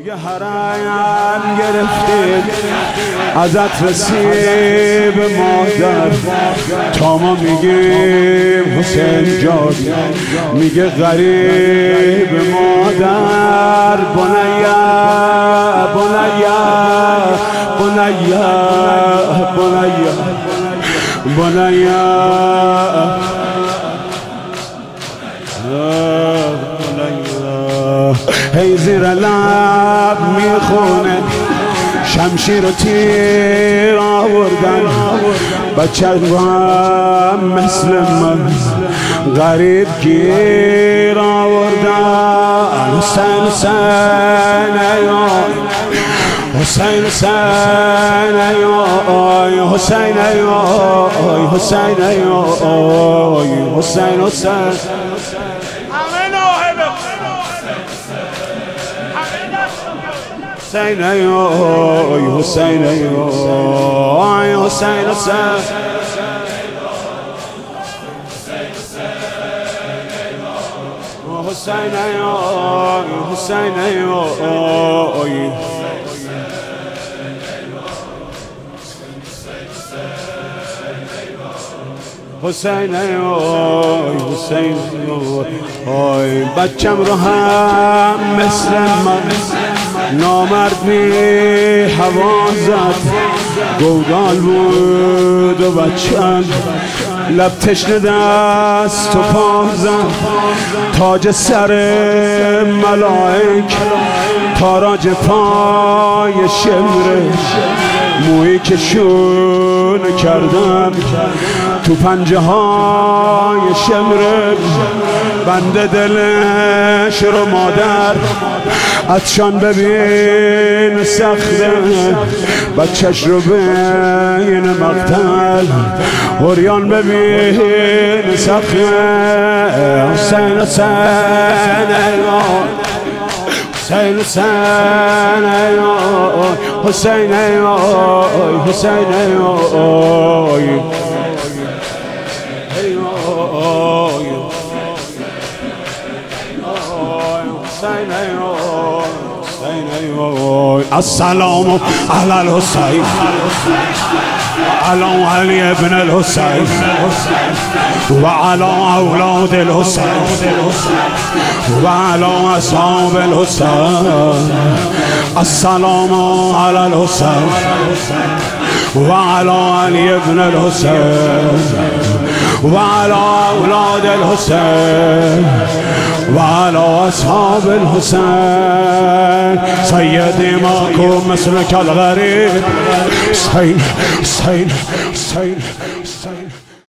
میگه حرم گرفتید ازت رسید به مادر تا ما میگیم حسین جان میگه غریب مادر بنیا بنیا بنیا بنیا بنیا هی زیر لب میخونه شمشیر و تیر آوردن بچه هم مثل من غریب گیر آوردن حسین حسین ایوان حسین حسین ایوان حسین ایوان حسین ایوان حسین حسین حسین ایوای حسین ایوای حسین حسین حسین ایوای حسین ایوای حسین ایوای حسین ایوای بچم رو هم مثل من نامرد می هوا زد گودال بود و بچم لب تشنه دست و پا زد تاج سر ملائک تاراج پای شمره مویی که شون کردم تو پنجه های شمره بنده دلش رو مادر عطشان ببین سخته بچهش رو بین مقتل عریان ببین سخته حسین حسین ایوان حسین حسین ایوان حسین ایوان حسین ایوان السلام على الحسين وعلى علي بن الحسين وعلى أولاد الحسين وعلى أصحاب الحسين السلام على الحسين وعلى علي بن الحسين وعلى أولاد الحسين وعلى أصحاب الحسين سيدي ماكو مثلك الغريب حسين حسين حسين حسين